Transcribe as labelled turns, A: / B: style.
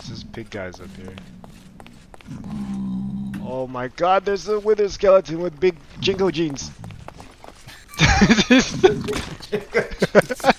A: This pig guy's up here. Oh my god, there's a wither skeleton with big Jingo jeans.